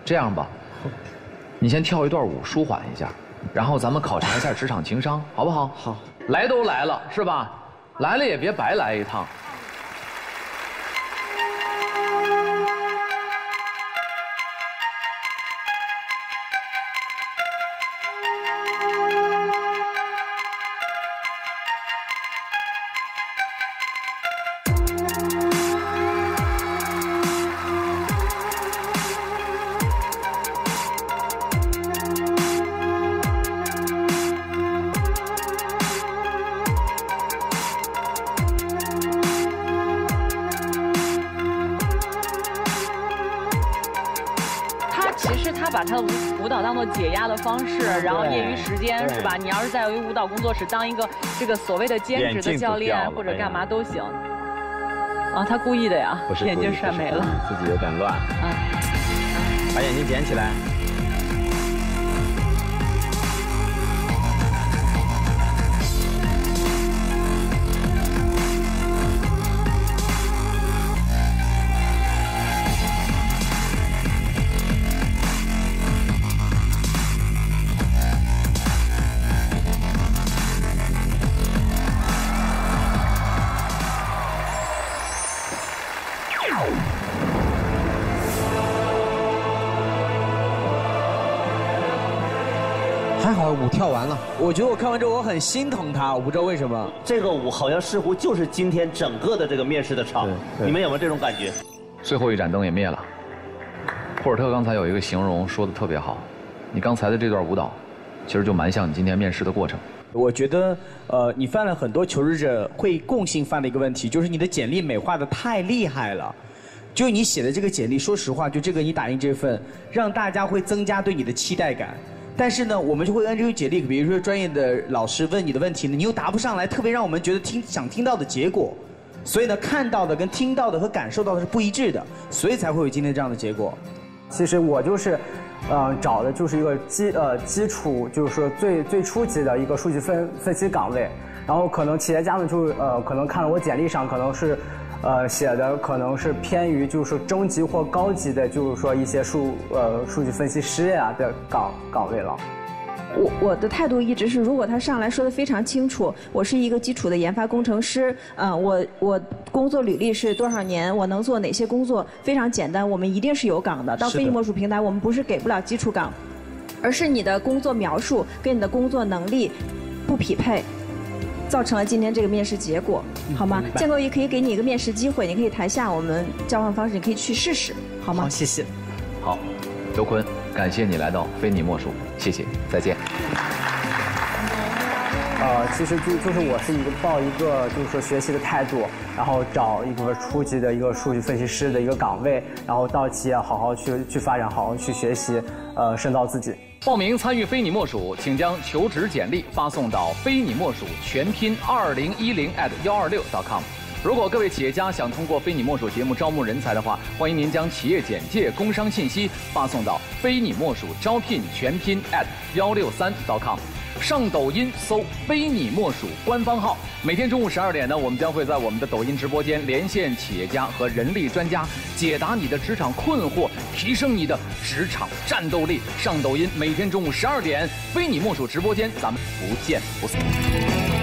这样吧，你先跳一段舞舒缓一下，然后咱们考察一下职场情商，好不好？ 好。 来都来了是吧？来了也别白来一趟。 把他的舞蹈当做解压的方式，然后业余时间是吧？你要是在舞蹈工作室当一个这个所谓的兼职的教练或者干嘛都行。啊，他故意的呀，眼镜摔没了， 自己有点乱。啊，把眼镜捡起来。 还好舞跳完了，我觉得我看完之后我很心疼他，我不知道为什么。 这个舞好像似乎就是今天整个的这个面试的场，你们有没有这种感觉？ 最后一盏灯也灭了。霍尔特刚才有一个形容说的特别好，你刚才的这段舞蹈，其实就蛮像你今天面试的过程。 我觉得，你犯了很多求职者会共性犯的一个问题，就是你的简历美化的太厉害了。就你写的这个简历，说实话，就这个你打印这份，让大家会增加对你的期待感。 但是呢，我们就会按这个简历，比如说专业的老师问你的问题呢，你又答不上来，特别让我们觉得想听到的结果，所以呢，看到的跟听到的和感受到的是不一致的，所以才会有今天这样的结果。 其实我就是，找的就是一个基础，就是说最初级的一个数据分析岗位，然后可能企业家们就可能看了我简历上可能是。 写的可能是偏于就是说中级或高级的，就是说一些数据分析师呀的岗位了。 我的态度一直是，如果他上来说的非常清楚，我是一个基础的研发工程师，我工作履历是多少年，我能做哪些工作，非常简单，我们一定是有岗的。到非你莫属平台，我们不是给不了基础岗，而是你的工作描述跟你的工作能力不匹配。 造成了今天这个面试结果，好吗？建构也可以给你一个面试机会，你可以台下我们交换方式，你可以去试试，好吗？ 好，谢谢。 好，刘坤，感谢你来到非你莫属，谢谢，再见。 其实就是我是抱一个就是说学习的态度，然后找一个初级的一个数据分析师的一个岗位，然后到企业好好去发展，好好去学习，深造自己。 报名参与非你莫属，请将求职简历发送到非你莫属全拼2010@126.com。如果各位企业家想通过非你莫属节目招募人才的话，欢迎您将企业简介、工商信息发送到非你莫属招聘全拼@163.com。上抖音搜“非你莫属”官方号。每天中午12点呢，我们将会在我们的抖音直播间连线企业家和人力专家，解答你的职场困惑，提升你的职场战斗力。上抖音，每天中午12点，非你莫属直播间，咱们不见不散。